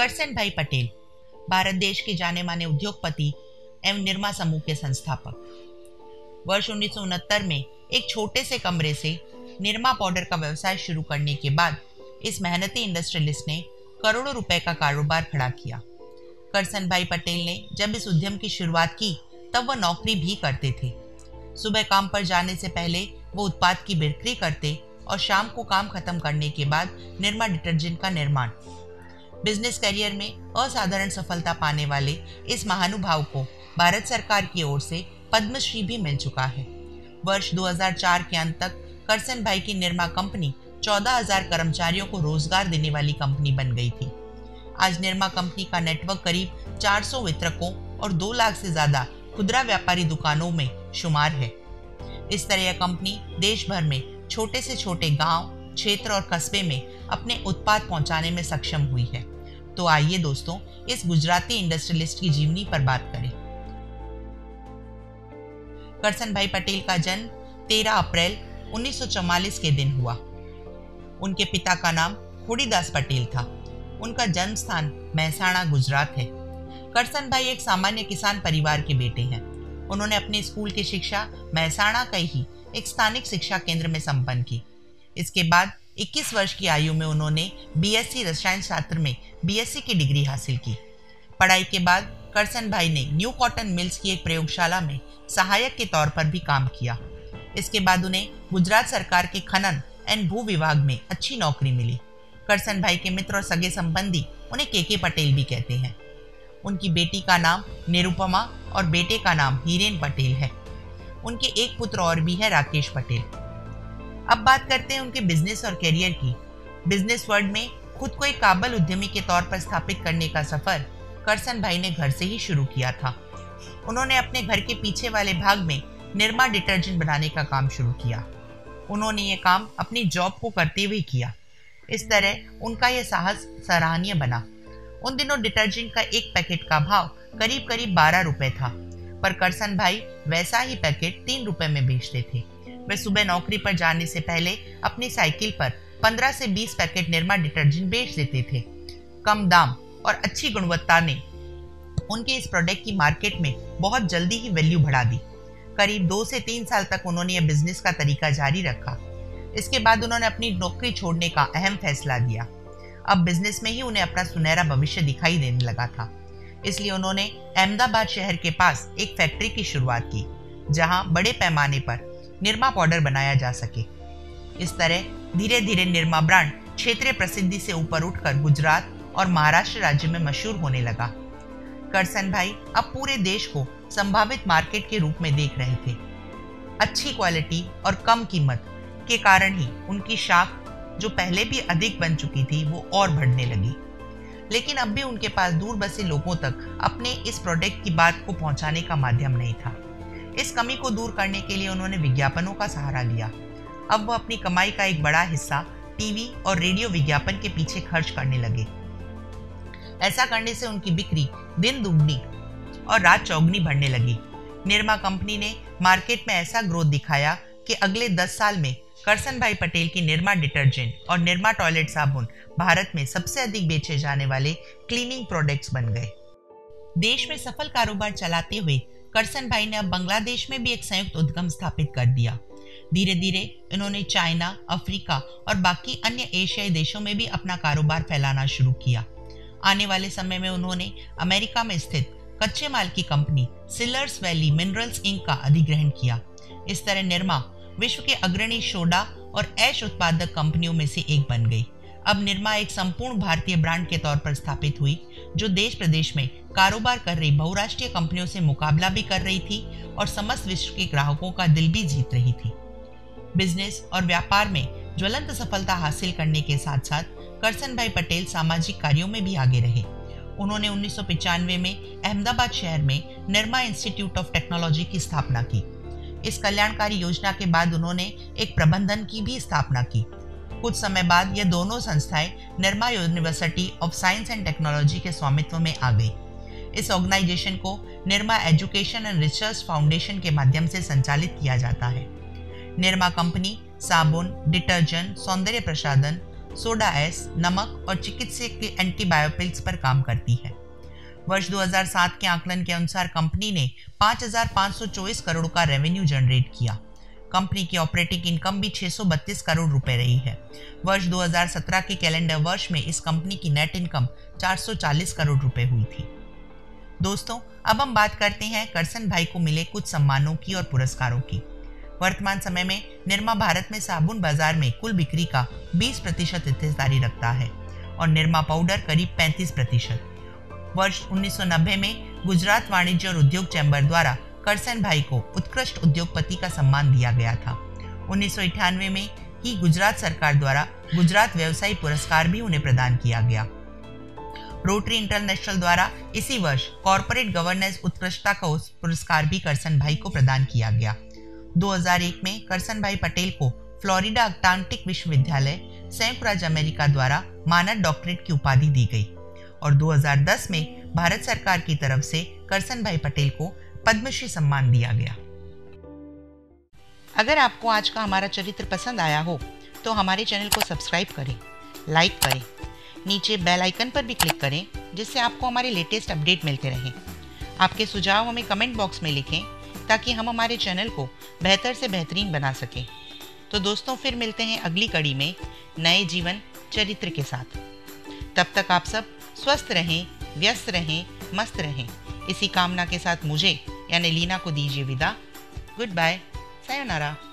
करसन भाई पटेल भारत देश के जाने माने उद्योगपति एवं निरमा समूह के संस्थापक। वर्ष 1969 में एक छोटे से कमरे से निरमा पाउडर का व्यवसाय शुरू करने के बाद इस मेहनती इंडस्ट्रियलिस्ट ने करोड़ों रुपए का कारोबार खड़ा किया। करसन भाई पटेल ने जब इस उद्यम की शुरुआत की तब वह नौकरी भी करते थे। सुबह काम पर जाने से पहले वो उत्पाद की बिक्री करते और शाम को काम खत्म करने के बाद निरमा डिटर्जेंट का निर्माण। बिजनेस करियर में असाधारण सफलता पाने वाले इस महानुभाव को भारत सरकार की ओर से पद्मश्री भी मिल चुका है। वर्ष 2004 के अंत तक करसन भाई की निरमा कंपनी 14,000 कर्मचारियों को रोजगार देने वाली कंपनी बन गई थी। आज निरमा कंपनी का नेटवर्क करीब 400 वितरकों और 2 लाख से ज्यादा खुदरा व्यापारी दुकानों में शुमार है। इस तरह यह कंपनी देश भर में छोटे से छोटे गांव, क्षेत्र और कस्बे में अपने उत्पाद पहुंचाने में सक्षम हुई है। तो आइए दोस्तों, इस गुजराती इंडस्ट्रियलिस्ट की जीवनी पर बात करें। करसन भाई पटेल का जन्म 13 अप्रैल 1944 के दिन हुआ। उनके पिता का नाम खोड़ीदास पटेल था। उनका जन्म स्थान महसाणा गुजरात है। करसन भाई एक सामान्य किसान परिवार के बेटे हैं। उन्होंने अपने स्कूल की शिक्षा महसाणा का ही एक स्थानिक शिक्षा केंद्र में संपन्न की। इसके बाद 21 वर्ष की आयु में उन्होंने बीएससी रसायन शास्त्र में बीएससी की डिग्री हासिल की। पढ़ाई के बाद करसन भाई ने न्यू कॉटन मिल्स की एक प्रयोगशाला में सहायक के तौर पर भी काम किया। इसके बाद उन्हें गुजरात सरकार के खनन एवं भू विभाग में अच्छी नौकरी मिली। करसन भाई के मित्र और सगे संबंधी उन्हें केके पटेल भी कहते हैं। उनकी बेटी का नाम निरुपमा और बेटे का नाम हीरेन पटेल है। उनके एक पुत्र और भी है, राकेश पटेल। अब बात करते हैं उनके बिजनेस और करियर की। बिजनेस वर्ल्ड में खुद को एक काबिल उद्यमी के तौर पर स्थापित करने का सफर करसन भाई ने घर से ही शुरू किया था। उन्होंने अपने घर के पीछे वाले भाग में निरमा डिटर्जेंट बनाने का काम शुरू किया। उन्होंने ये काम अपनी जॉब को करते हुए किया। इस तरह उनका यह साहस सराहनीय बना। उन दिनों डिटर्जेंट का एक पैकेट का भाव करीब 12 रुपए था, पर करसन भाई वैसा ही पैकेट 3 रुपए में बेचते थे। वे सुबह नौकरी पर जाने से पहले अपनी साइकिल पर 15 से 20 पैकेट निरमा डिटर्जेंट बेच देते थे। कम दाम और अच्छी गुणवत्ता ने उनके इस प्रोडक्ट की मार्केट में बहुत जल्दी ही वैल्यू बढ़ा दी। करीब 2 से 3 साल तक उन्होंने यह बिजनेस का तरीका जारी रखा। इसके बाद उन्होंने अपनी नौकरी छोड़ने का अहम फैसला लिया। अब बिजनेस में ही उन्हें अपना सुनहरा भविष्य दिखाई देने लगा था। इसलिए उन्होंने अहमदाबाद शहर के पास एक फैक्ट्री की शुरुआत की, जहां बड़े पैमाने पर निरमा पाउडर बनाया जा सके। इस तरह धीरे धीरे निरमा ब्रांड क्षेत्रीय प्रसिद्धि से ऊपर उठकर गुजरात और महाराष्ट्र राज्य में मशहूर होने लगा। करसन भाई अब पूरे देश को संभावित मार्केट के रूप में देख रहे थे। अच्छी क्वालिटी और कम कीमत के कारण ही उनकी शाख, जो पहले भी अधिक बन चुकी थी, वो और बढ़ने लगी। लेकिन अब भी उनके पास दूर बसे लोगों तक अपने इस प्रोडक्ट की बात को पहुंचाने का माध्यम नहीं था। इस कमी को दूर करने के लिए उन्होंने विज्ञापनों का सहारा लिया। अब वो अपनी कमाई का एक बड़ा हिस्सा टीवी और रेडियो विज्ञापन के पीछे खर्च करने लगे। ऐसा करने से उनकी बिक्री दिन दुगनी और रात चौगनी बढ़ने लगी। निरमा कंपनी ने मार्केट में ऐसा ग्रोथ दिखाया कि अगले 10 साल में करसन भाई पटेल की निरमा डिटर्जेंट और निरमा टॉयलेट साबुन भारत में सबसे अधिक बेचे जाने वाले क्लीनिंग प्रोडक्ट्स बन गए। देश में सफल कारोबार चलाते हुए करसन भाई ने अब बांग्लादेश में भी एक संयुक्त उद्यम स्थापित कर दिया। धीरे धीरे इन्होंने चाइना, अफ्रीका और बाकी अन्य एशियाई देशों में भी अपना कारोबार फैलाना शुरू किया। आने वाले समय में उन्होंने अमेरिका में स्थित कच्चे माल की company Searles Valley Minerals Inc का अधिग्रहण किया। इस तरह निरमा विश्व के अग्रणी सोडा और ऐश उत्पादक कंपनियों में से एक बन गई। अब निरमा एक संपूर्ण भारतीय ब्रांड के तौर पर स्थापित हुई, जो देश प्रदेश में कारोबार कर रही बहुराष्ट्रीय कंपनियों से मुकाबला भी कर रही थी और समस्त विश्व के ग्राहकों का दिल भी जीत रही थी। बिजनेस और व्यापार में ज्वलंत सफलता हासिल करने के साथ साथ करसन भाई पटेल सामाजिक कार्यों में भी आगे रहे। उन्होंने 1995 में अहमदाबाद शहर में निरमा इंस्टीट्यूट ऑफ टेक्नोलॉजी की स्थापना की। इस कल्याणकारी योजना के बाद उन्होंने एक प्रबंधन की भी स्थापना की। कुछ समय बाद ये दोनों संस्थाएं Nirma university of science and technology के स्वामित्व में आ गई। इस ऑर्गेनाइजेशन को Nirma education and research foundation के माध्यम से संचालित किया जाता है। निरमा कंपनी साबुन, डिटर्जेंट, सौंदर्य प्रसाधन, सोडा एस, नमक और चिकित्सकीय एंटीबायोटिक्स पर काम करती है। वर्ष 2007 के आकलन के अनुसार कंपनी ने 5,524 करोड़ का रेवेन्यू जनरेट किया। कंपनी की ऑपरेटिंग इनकम भी 632 करोड़ रुपए रही है। वर्ष 2017 के कैलेंडर वर्ष में इस कंपनी की नेट इनकम 440 करोड़ रुपए हुई थी। दोस्तों, अब हम बात करते हैं करसन भाई को मिले कुछ सम्मानों की और पुरस्कारों की। वर्तमान समय में निरमा भारत में साबुन बाजार में कुल बिक्री का 20% हिस्सेदारी रखता है और निरमा पाउडर करीब 35%। वर्ष 1990 में गुजरात वाणिज्य और उद्योग चैम्बर द्वारा करसन भाई को उत्कृष्ट उद्योगपति का सम्मान दिया गया था। 1998 में ही गुजरात सरकार द्वारा गुजरात व्यवसायी पुरस्कार भी उन्हें प्रदान किया गया। रोटरी इंटरनेशनल द्वारा इसी वर्ष कॉर्पोरेट गवर्नेंस उत्कृष्टता का पुरस्कार भी करसन भाई को प्रदान किया गया। 2001 में करसन भाई पटेल को फ्लोरिडा अटलांटिक विश्वविद्यालय संयुक्त राज्य अमेरिका द्वारा मानद डॉक्टरेट की उपाधि दी गई और 2010 में भारत सरकार की तरफ से करसन भाई पटेल को पद्मश्री सम्मान दिया गया। अगर आपको आज का हमारा चरित्र पसंद आया हो तो हमारे चैनल को सब्सक्राइब करें, लाइक करें, नीचे बेल आइकन पर भी क्लिक करें जिससे आपको हमारे लेटेस्ट अपडेट मिलते रहें। आपके सुझाव हमें कमेंट बॉक्स में लिखें ताकि हम हमारे चैनल को बेहतर से बेहतरीन बना सकें। तो दोस्तों, फिर मिलते हैं अगली कड़ी में नए जीवन चरित्र के साथ। तब तक आप सब स्वस्थ रहें, व्यस्त रहें, मस्त रहें। इसी कामना के साथ मुझे यानी लीना को दीजिए विदा। Goodbye, sayonara.